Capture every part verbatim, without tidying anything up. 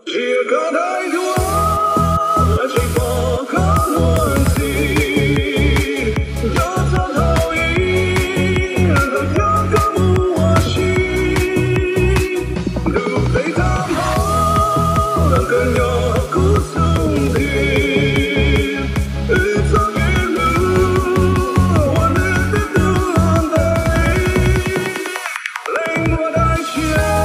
Chỉ có đôi đũa chỉ có khó luôn gì有着投影的阳光我心路非常好更有故事的日子一路我们的等待冷漠的雪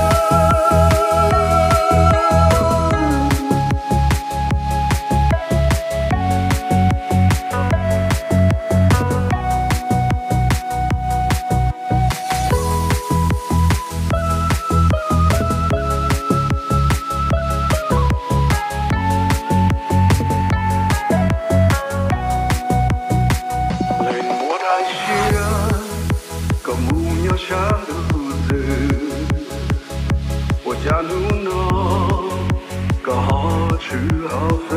假如呢，个好吃好飞，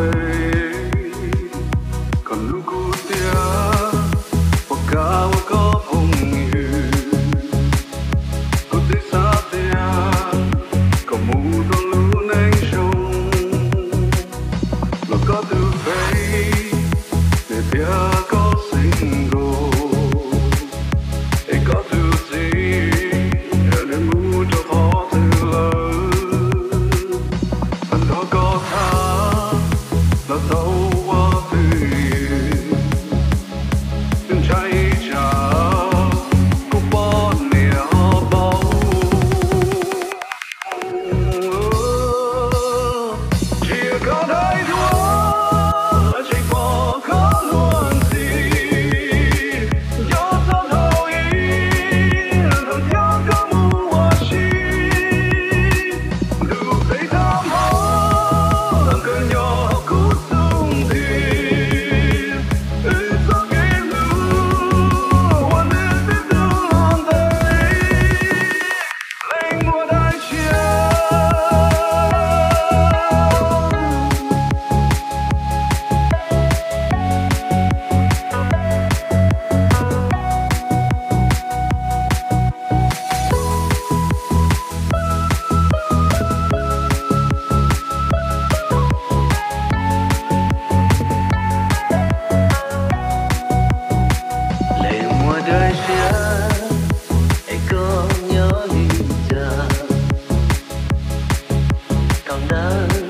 个如果的，我搞我个朋友，个对啥的，个木头路能凶，我个对飞，你别个心高，一个对自，你木头好的了。Còn